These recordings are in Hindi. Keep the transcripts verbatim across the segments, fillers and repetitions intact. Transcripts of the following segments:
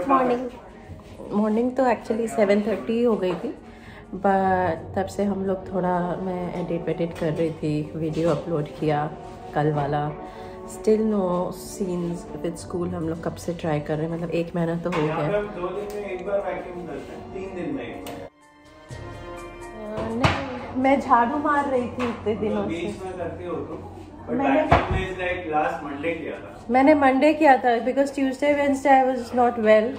मॉर्निंग मॉर्निंग तो एक्चुअली सेवन थर्टी हो गई थी, बट तब से हम लोग थोड़ा मैं एडिट वेडिट कर रही थी, वीडियो अपलोड किया कल वाला। Still no scenes with school हम लोग कब से ट्राई कर रहे हैं, मतलब एक महीना तो हो गया। दो दिन में एक बार वैक्यूम करते हैं, तीन दिन में एक बार। नहीं, मैं झाड़ू मार रही थी इतने दिनों से। बीच में करती हो तुम, बट मैंने vacuum is like last Monday किया था। मैंने मंडे किया था because Tuesday Wednesday I was not well,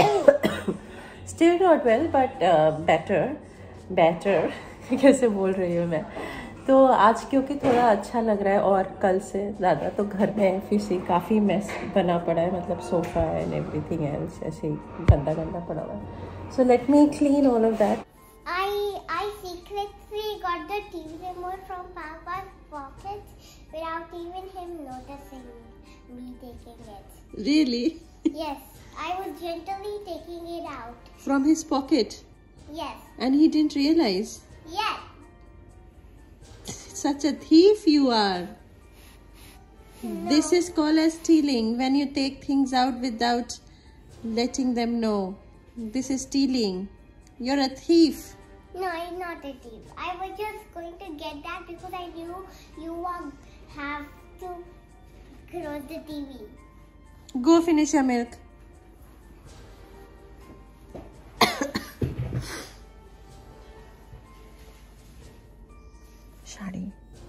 still not well but better better कैसे बोल रही हूँ मैं। तो आज क्योंकि थोड़ा अच्छा लग रहा है और कल से ज़्यादा, तो घर में फिर से काफ़ी मैस बना पड़ा है, मतलब सोफ़ा एंड एवरीथिंग एल्स ऐसे ही गंदा गंदा पड़ा हुआ है। So let me clean all of that. I I secretly got the T V remote from Papa's pocket without even him noticing me taking it. Really? Yes, I was gently taking it out. From his pocket? Yes. And he didn't realize? Yes. Such a thief you are. No. This is called as stealing, when you take things out without letting them know. This is stealing. You're a thief. No, I'm not a thief. I was just going to get that because I knew you um, have to close the T V. Go finish your milk. Shadi.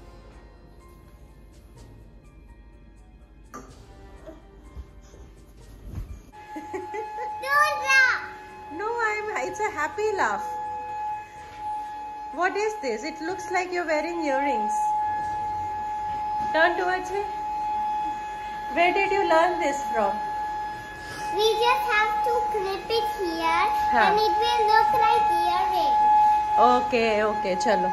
Don't laugh. No, I'm. It's a happy laugh. What is this? It looks like you're wearing earrings. Turn towards me. Where did you learn this from? We just have to clip it here Huh. and it will look like earrings. Okay, okay, chalo.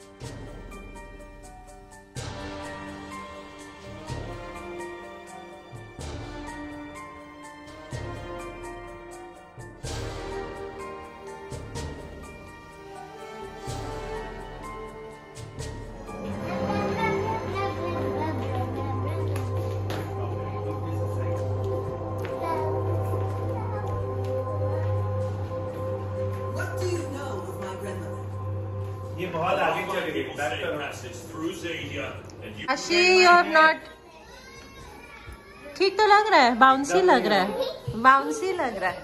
ये बहुत आगे चली गई, बैक करो। Ashi, you have not. ठीक तो लग रहा है, बाउंसी लग रहा है, बाउंसी लग रहा है।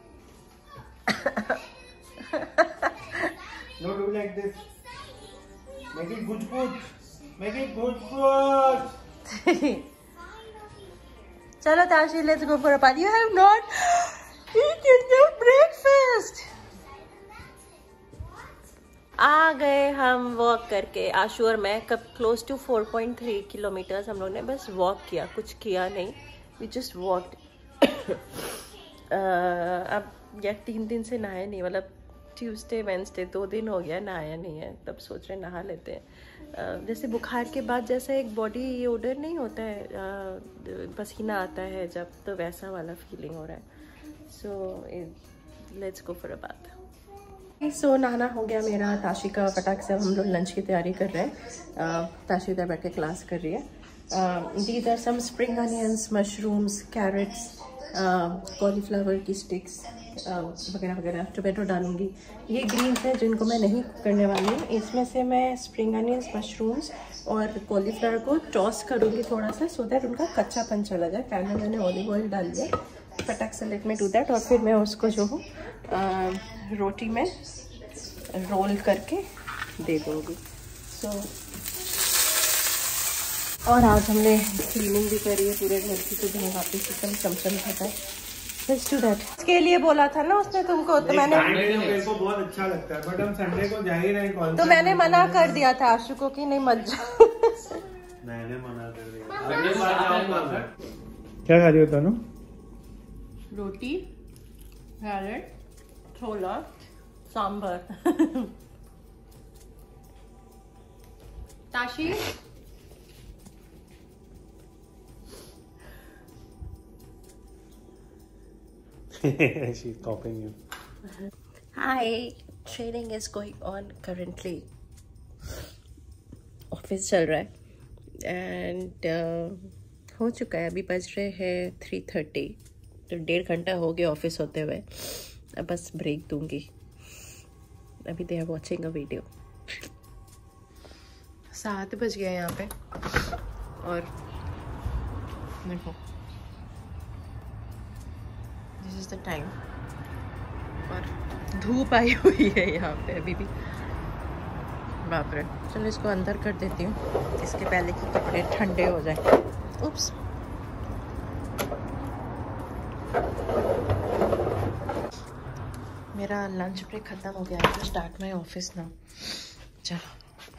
No, do like this. Make it good good. Make it good good. चलो Tashi, let's go for a party. You have not eaten your breakfast. आ गए हम वॉक करके, आशु और मैं। कब close to four point three kilometers हम लोग ने बस वॉक किया, कुछ किया नहीं, वी जस्ट वॉकड। अब यार तीन दिन से नहाया नहीं, मतलब ट्यूसडे वेंसडे दो दिन हो गया नहाया नहीं है, तब सोच रहे नहा लेते हैं। uh, जैसे बुखार के बाद जैसे एक बॉडी ओडर नहीं होता है, uh, पसीना आता है जब, तो वैसा वाला फीलिंग हो रहा है। So let's go for a bath. So so, नहाना हो गया मेरा, ताशी का फटाक से हम लोग लंच की तैयारी कर रहे हैं। ताशी इधर बैठ के क्लास कर रही है। These are some spring onions, mushrooms, carrots, cauliflower की स्टिक्स वगैरह वगैरह। टोमेटो डालूंगी। ये ग्रीन्स हैं जिनको मैं नहीं करने वाली हूँ। इसमें से मैं स्प्रिंग अनियंस, मशरूम्स और कॉलीफ्लावर को टॉस करूँगी थोड़ा सा, सो दैट उनका कच्चापन चला जाए। पैन में मैंने ऑलिव ऑयल डाल दिया, फटाक से लेट में डू दैट। और फिर मैं उसको जो हूँ रोटी में रोल करके दे दूँगी। सो so, और आज हमने क्लीनिंग भी करी है पूरे घर की, तो दिन वापस एकदम चमचम खाता है। Let's do that. इसके लिए बोला था ना उसने तुमको, तो मैंने मेरे को बहुत अच्छा लगता है, बट हम संडे को जा ही रहे हैं। तो मैंने मना कर दिया था आशु को कि नहीं मत जाओ। मैंने मना कर दिया। अगली बार जाऊंगा मैं। क्या खा रही हो तनु? रोटी, सैलेड, छोला, sambar. Tashi She's copying you. Hi, training is going on currently. Office चल रहा है एंड uh, हो चुका है, अभी बज रहे हैं थ्री थर्टी। तो डेढ़ घंटा हो गया ऑफिस होते हुए, अब बस ब्रेक दूंगी। अभी they are watching a video. सात बज गया यहाँ पे और देखो दिस इज द टाइम और धूप आई हुई है यहाँ पे अभी भी, बाप रे। चलो इसको अंदर कर देती हूँ इसके पहले कि कपड़े ठंडे हो जाए। उप्स, मेरा लंच ब्रेक खत्म हो गया है तो स्टार्ट माय ऑफिस नाउ। चलो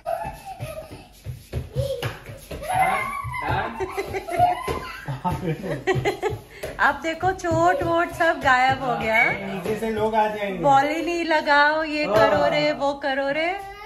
अब देखो चोट वोट सब गायब हो गया, नीचे से लोग आ जाएंगे। बॉल ही नहीं लगाओ, ये करो रे वो करो रे।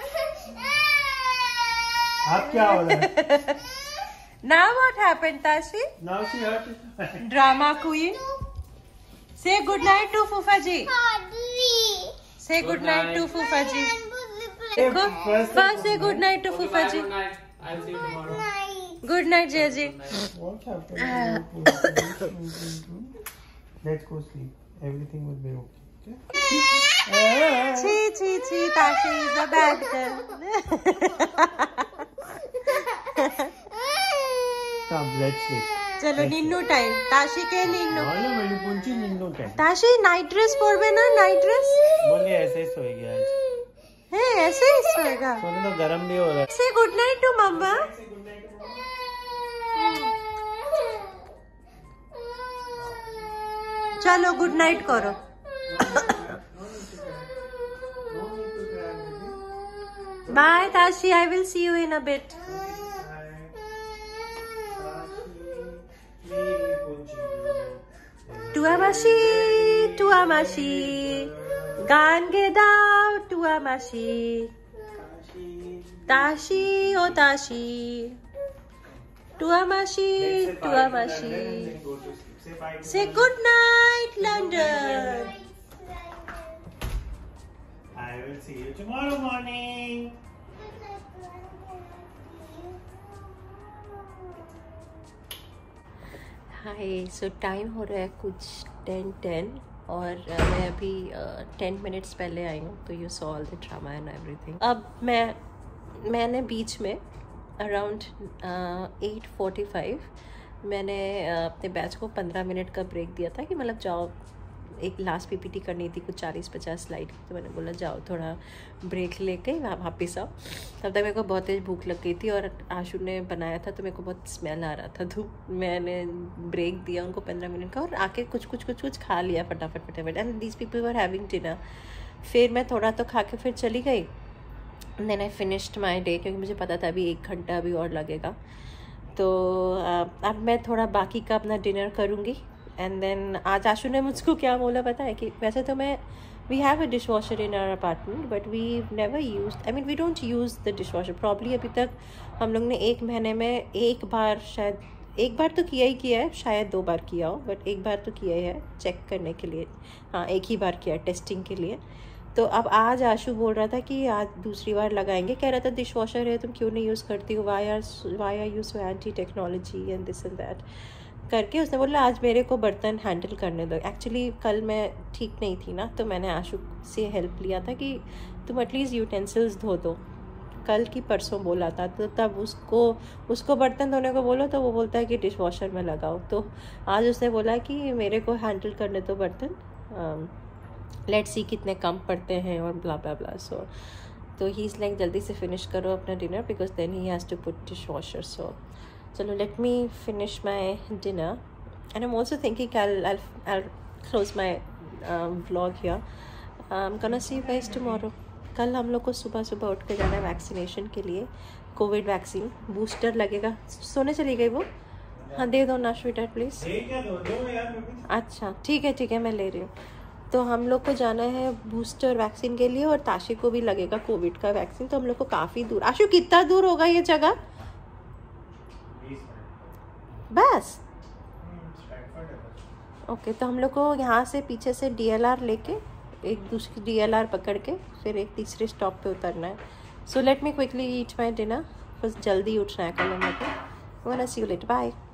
अब क्या हो रहा है? Now what happened, Tashi? Now she hurt. Drama queen. Say good night to Fufa ji. Say good night to Fufa ji. देखो first say good night to Fufa ji. I'll see you tomorrow. Good night Jay ji. What happened? Let's go sleep. Everything will be okay. Okay? Chi chi chi, Tashi is a bad girl. Come, let's sleep. चलो निन्नू टाइम, ताशी के निन्नू। बोलो मेरी पुंची निन्नू टाइम। ताशी नाइट ड्रेस पहनबे ना, नाइट ड्रेस। बोले ऐसे ही सोएगी आज। है ऐसे ही सोएगा। सोने तो गरम भी हो रहा है। Say good night to मम्मा। चलो गुड नाइट करो। Bye Tashi, I will see you in a bit. Tuamashi, Tuamashi, Gan gedao, Tuamashi, Tashi, oh Tashi, Tuamashi, Tuamashi. Say good night, London. I will see you tomorrow morning. Hi, so time हो रहा है कुछ टेन टेन और uh, मैं अभी टेन मिनट्स पहले आई हूँ, तो you saw all the drama and everything. अब मैं मैंने बीच में अराउंड एट फोर्टी फाइव मैंने uh, अपने बैच को पंद्रह मिनट का ब्रेक दिया था कि मतलब जाओ, एक लास्ट पीपीटी करनी थी कुछ चालीस पचास स्लाइड, तो मैंने बोला जाओ थोड़ा ब्रेक लेके वापस आओ। तब तक मेरे को बहुत तेज भूख लग गई थी और आशु ने बनाया था तो मेरे को बहुत स्मेल आ रहा था, तो मैंने ब्रेक दिया उनको पंद्रह मिनट का और आके कुछ कुछ कुछ कुछ खा लिया फटाफट फटाफट। And these people were having dinner. फिर मैं थोड़ा तो खा के फिर चली गई। Then I finished my day, क्योंकि मुझे पता था अभी एक घंटा अभी और लगेगा। तो अब मैं थोड़ा बाकी का अपना डिनर करूँगी। एंड देन आज आशु ने मुझको क्या बोला पता है कि वैसे तो मैं we have a dishwasher in our apartment but we never use, I mean we don't use the dishwasher probably. अभी तक हम लोग ने एक महीने में एक बार, शायद एक बार तो किया ही किया है, शायद दो बार किया हो, बट एक बार तो किया ही है चेक करने के लिए। हाँ, एक ही बार किया टेस्टिंग के लिए। तो अब आज आशु बोल रहा था कि आज दूसरी बार लगाएंगे, कह रहा था डिश वॉशर है तुम क्यों नहीं यूज़ करती हो, why are why are you so anti technology and this and that करके। उसने बोला आज मेरे को बर्तन हैंडल करने दो। एक्चुअली कल मैं ठीक नहीं थी ना, तो मैंने आशु से हेल्प लिया था कि तुम एटलीस्ट यूटेंसिल्स धो दो। कल की परसों बोला था, तो तब उसको उसको बर्तन धोने को बोलो तो वो बोलता है कि डिश वॉशर में लगाओ। तो आज उसने बोला कि मेरे को हैंडल करने दो बर्तन, लेट्स सी कितने कम पड़ते हैं और ब्ला ब्ला ब्ला। सो तो ही इज़ लाइक जल्दी से फिनिश करो अपना dinner because then he has to put dish washer. So चलो let me finish my dinner and I'm also thinking I'll I'll, I'll close my um, vlog here. I'm gonna see you guys tomorrow. कल हम लोग को सुबह सुबह उठ के जाना है वैक्सीनेशन के लिए, कोविड वैक्सीन बूस्टर लगेगा। सोने चली गई वो, हाँ दे दो ना स्वीटर प्लीज़। अच्छा ठीक है ठीक है मैं ले रही हूँ। तो हम लोग को जाना है बूस्टर वैक्सीन के लिए और ताशी को भी लगेगा कोविड का वैक्सीन। तो हम लोग को काफ़ी दूर, आशु कितना दूर होगा ये जगह? बस ओके okay, तो हम लोग को यहाँ से पीछे से डीएलआर लेके एक दूसरी डीएलआर पकड़ के फिर एक तीसरे स्टॉप पे उतरना है। So let me quickly eat my dinner, बस जल्दी उठना है कल हम लोग को। See you later, bye.